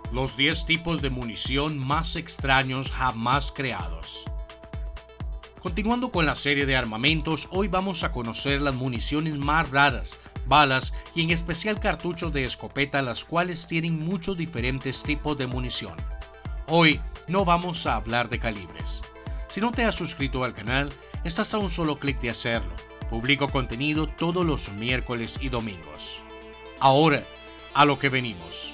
Los 10 tipos de munición más extraños jamás creados. Continuando con la serie de armamentos, hoy vamos a conocer las municiones más raras, balas y en especial cartuchos de escopeta, las cuales tienen muchos diferentes tipos de munición. Hoy no vamos a hablar de calibres. Si no te has suscrito al canal, estás a un solo clic de hacerlo. Publico contenido todos los miércoles y domingos. Ahora, a lo que venimos.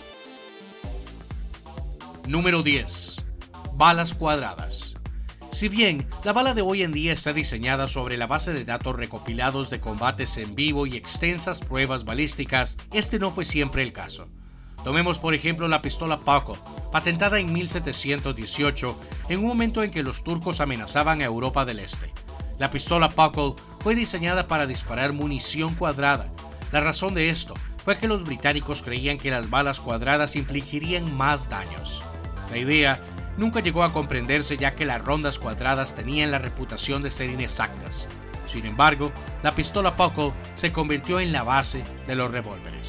Número 10. Balas cuadradas. Si bien la bala de hoy en día está diseñada sobre la base de datos recopilados de combates en vivo y extensas pruebas balísticas, este no fue siempre el caso. Tomemos por ejemplo la pistola Pakol, patentada en 1718, en un momento en que los turcos amenazaban a Europa del Este. La pistola Pakol fue diseñada para disparar munición cuadrada. La razón de esto fue que los británicos creían que las balas cuadradas infligirían más daños. La idea nunca llegó a comprenderse, ya que las rondas cuadradas tenían la reputación de ser inexactas. Sin embargo, la pistola Pakol se convirtió en la base de los revólveres.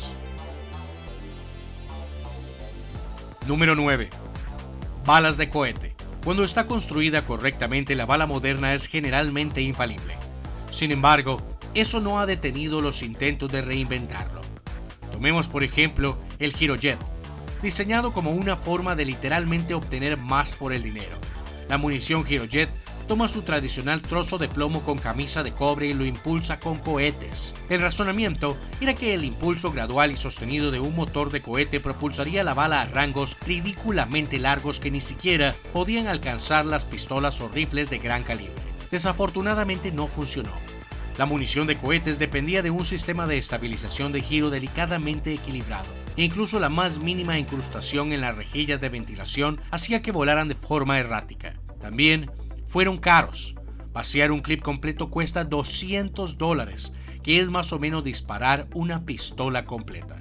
Número 9. Balas de cohete. Cuando está construida correctamente, la bala moderna es generalmente infalible. Sin embargo, eso no ha detenido los intentos de reinventarlo. Tomemos por ejemplo el Girojet, diseñado como una forma de literalmente obtener más por el dinero. La munición Girojet toma su tradicional trozo de plomo con camisa de cobre y lo impulsa con cohetes. El razonamiento era que el impulso gradual y sostenido de un motor de cohete propulsaría la bala a rangos ridículamente largos que ni siquiera podían alcanzar las pistolas o rifles de gran calibre. Desafortunadamente no funcionó. La munición de cohetes dependía de un sistema de estabilización de giro delicadamente equilibrado, e incluso la más mínima incrustación en las rejillas de ventilación hacía que volaran de forma errática. También fueron caros. Vaciar un clip completo cuesta $200, que es más o menos disparar una pistola completa.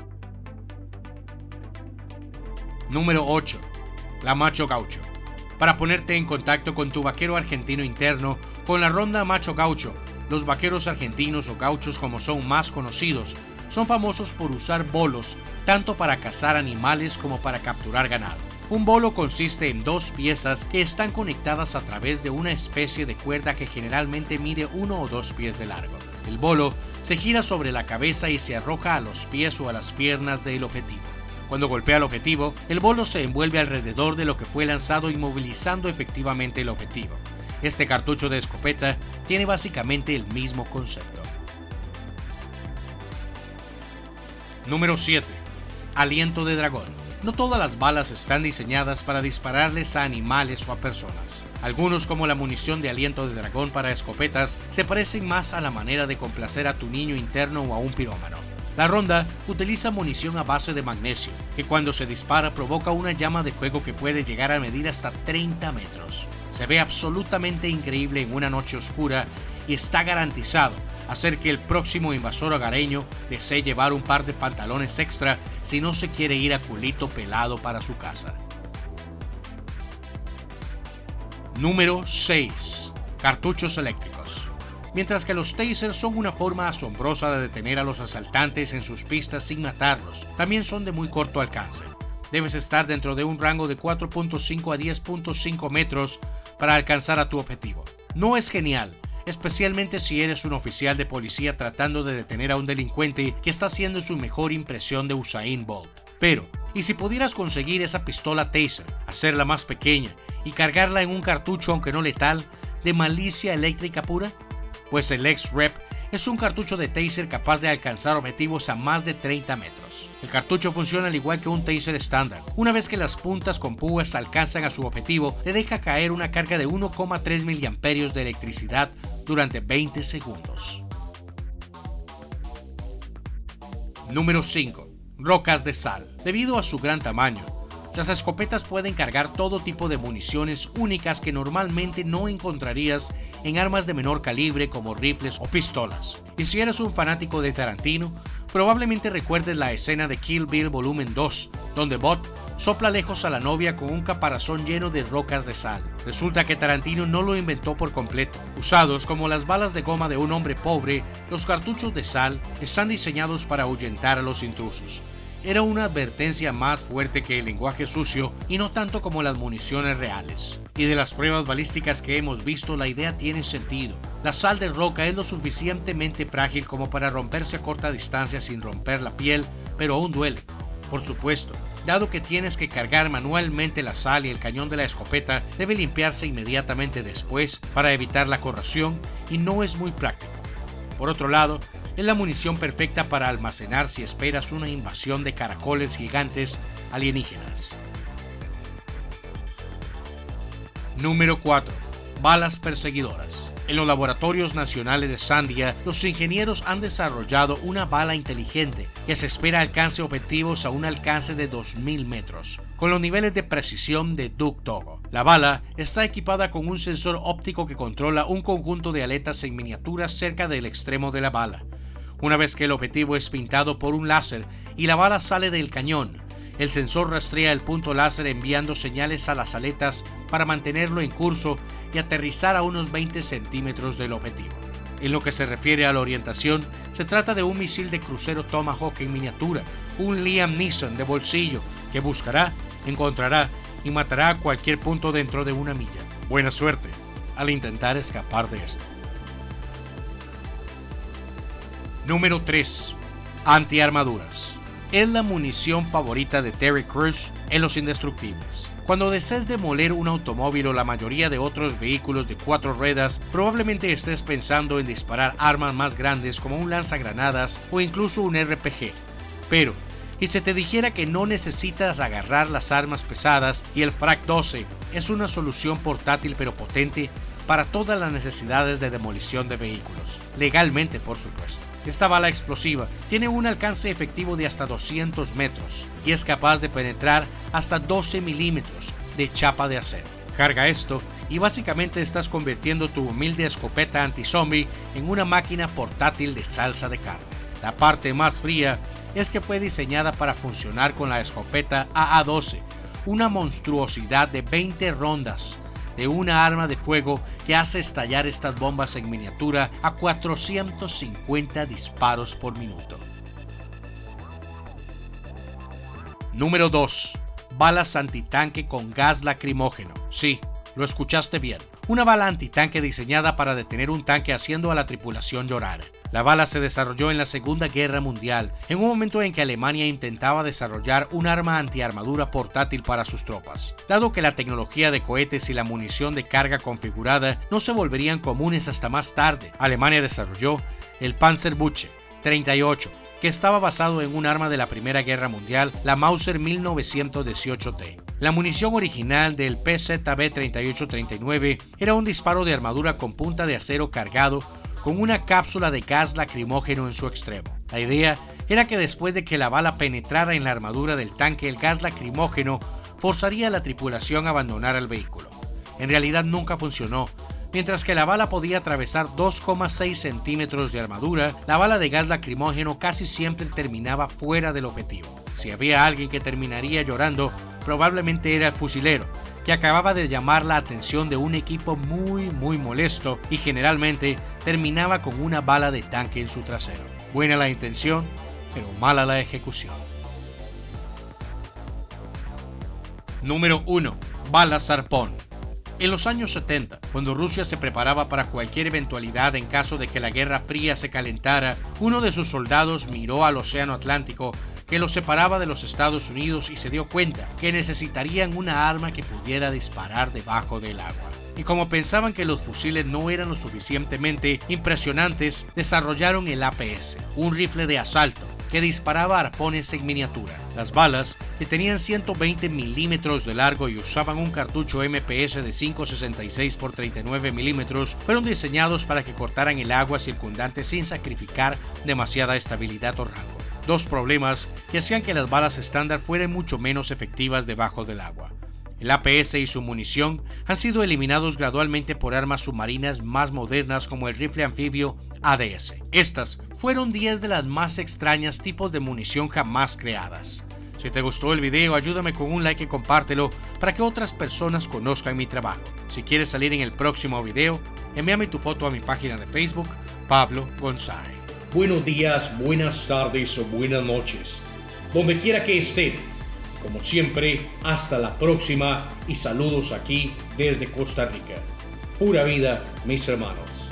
Número 8. La Macho Gaucho. Para ponerte en contacto con tu vaquero argentino interno, con la ronda Macho Gaucho, los vaqueros argentinos o gauchos, como son más conocidos, son famosos por usar bolos tanto para cazar animales como para capturar ganado. Un bolo consiste en dos piezas que están conectadas a través de una especie de cuerda que generalmente mide 1 o 2 pies de largo. El bolo se gira sobre la cabeza y se arroja a los pies o a las piernas del objetivo. Cuando golpea el objetivo, el bolo se envuelve alrededor de lo que fue lanzado, inmovilizando efectivamente el objetivo. Este cartucho de escopeta tiene básicamente el mismo concepto. Número 7. Aliento de dragón. No todas las balas están diseñadas para dispararles a animales o a personas. Algunos, como la munición de aliento de dragón para escopetas, se parecen más a la manera de complacer a tu niño interno o a un pirómano. La ronda utiliza munición a base de magnesio, que cuando se dispara provoca una llama de fuego que puede llegar a medir hasta 30 metros. Se ve absolutamente increíble en una noche oscura y está garantizado hacer que el próximo invasor hogareño desee llevar un par de pantalones extra si no se quiere ir a culito pelado para su casa. Número 6. Cartuchos eléctricos. Mientras que los tasers son una forma asombrosa de detener a los asaltantes en sus pistas sin matarlos, también son de muy corto alcance. Debes estar dentro de un rango de 4.5 a 10.5 metros para alcanzar a tu objetivo. No es genial, especialmente si eres un oficial de policía tratando de detener a un delincuente que está haciendo su mejor impresión de Usain Bolt. Pero, ¿y si pudieras conseguir esa pistola taser, hacerla más pequeña y cargarla en un cartucho, aunque no letal, de malicia eléctrica pura? Pues el X-Rep es un cartucho de taser capaz de alcanzar objetivos a más de 30 metros. El cartucho funciona al igual que un taser estándar. Una vez que las puntas con púas alcanzan a su objetivo, le deja caer una carga de 1,3 miliamperios de electricidad durante 20 segundos. Número 5. Rocas de sal. Debido a su gran tamaño, las escopetas pueden cargar todo tipo de municiones únicas que normalmente no encontrarías en armas de menor calibre como rifles o pistolas. Y si eres un fanático de Tarantino, probablemente recuerdes la escena de Kill Bill Volumen 2, donde Bud sopla lejos a la novia con un caparazón lleno de rocas de sal. Resulta que Tarantino no lo inventó por completo. Usados como las balas de goma de un hombre pobre, los cartuchos de sal están diseñados para ahuyentar a los intrusos. era una advertencia más fuerte que el lenguaje sucio y no tanto como las municiones reales. Y de las pruebas balísticas que hemos visto, la idea tiene sentido. La sal de roca es lo suficientemente frágil como para romperse a corta distancia sin romper la piel, pero aún duele. Por supuesto, dado que tienes que cargar manualmente la sal y el cañón de la escopeta debe limpiarse inmediatamente después para evitar la corrosión y no es muy práctico. Por otro lado, es la munición perfecta para almacenar si esperas una invasión de caracoles gigantes alienígenas. Número 4. Balas perseguidoras. En los laboratorios nacionales de Sandia, los ingenieros han desarrollado una bala inteligente que se espera alcance objetivos a un alcance de 2000 metros, con los niveles de precisión de Duke Togo. La bala está equipada con un sensor óptico que controla un conjunto de aletas en miniatura cerca del extremo de la bala. Una vez que el objetivo es pintado por un láser y la bala sale del cañón, el sensor rastrea el punto láser enviando señales a las aletas para mantenerlo en curso y aterrizar a unos 20 centímetros del objetivo. En lo que se refiere a la orientación, se trata de un misil de crucero Tomahawk en miniatura, un Liam Neeson de bolsillo que buscará, encontrará y matará a cualquier punto dentro de una milla. Buena suerte al intentar escapar de esto. Número 3. Antiarmaduras. Es la munición favorita de Terry Crews en Los Indestructibles. Cuando desees demoler un automóvil o la mayoría de otros vehículos de 4 ruedas, probablemente estés pensando en disparar armas más grandes como un lanzagranadas o incluso un RPG. Pero, ¿y si te dijera que no necesitas agarrar las armas pesadas y el Frag 12 es una solución portátil pero potente para todas las necesidades de demolición de vehículos? Legalmente, por supuesto. Esta bala explosiva tiene un alcance efectivo de hasta 200 metros y es capaz de penetrar hasta 12 milímetros de chapa de acero. Carga esto y básicamente estás convirtiendo tu humilde escopeta anti-zombie en una máquina portátil de salsa de carne. La parte más fría es que fue diseñada para funcionar con la escopeta AA-12, una monstruosidad de 20 rondas de una arma de fuego que hace estallar estas bombas en miniatura a 450 disparos por minuto. Número 2. Balas antitanque con gas lacrimógeno. Sí, lo escuchaste bien. Una bala antitanque diseñada para detener un tanque haciendo a la tripulación llorar. La bala se desarrolló en la Segunda Guerra Mundial, en un momento en que Alemania intentaba desarrollar un arma antiarmadura portátil para sus tropas. Dado que la tecnología de cohetes y la munición de carga configurada no se volverían comunes hasta más tarde, Alemania desarrolló el Panzerbuche 38, que estaba basado en un arma de la Primera Guerra Mundial, la Mauser 1918T. La munición original del PZB-3839 era un disparo de armadura con punta de acero cargado con una cápsula de gas lacrimógeno en su extremo. La idea era que después de que la bala penetrara en la armadura del tanque, el gas lacrimógeno forzaría a la tripulación a abandonar el vehículo. En realidad nunca funcionó. Mientras que la bala podía atravesar 2,6 centímetros de armadura, la bala de gas lacrimógeno casi siempre terminaba fuera del objetivo. Si había alguien que terminaría llorando, probablemente era el fusilero, que acababa de llamar la atención de un equipo muy molesto y generalmente terminaba con una bala de tanque en su trasero. Buena la intención, pero mala la ejecución. Número 1. Balas arpón. En los años 70, cuando Rusia se preparaba para cualquier eventualidad en caso de que la Guerra Fría se calentara, uno de sus soldados miró al Océano Atlántico que los separaba de los Estados Unidos y se dio cuenta que necesitarían una arma que pudiera disparar debajo del agua. Y como pensaban que los fusiles no eran lo suficientemente impresionantes, desarrollaron el APS, un rifle de asalto que disparaba arpones en miniatura. Las balas, que tenían 120 milímetros de largo y usaban un cartucho MPS de 5.66 por 39 milímetros, fueron diseñados para que cortaran el agua circundante sin sacrificar demasiada estabilidad o rango. Dos problemas que hacían que las balas estándar fueran mucho menos efectivas debajo del agua. El APS y su munición han sido eliminados gradualmente por armas submarinas más modernas como el rifle anfibio ADS. Estas fueron 10 de las más extrañas tipos de munición jamás creadas. Si te gustó el video, ayúdame con un like y compártelo para que otras personas conozcan mi trabajo. Si quieres salir en el próximo video, envíame tu foto a mi página de Facebook, Pablo González. Buenos días, buenas tardes o buenas noches. donde quiera que estén. Como siempre, hasta la próxima y saludos aquí desde Costa Rica. Pura vida, mis hermanos.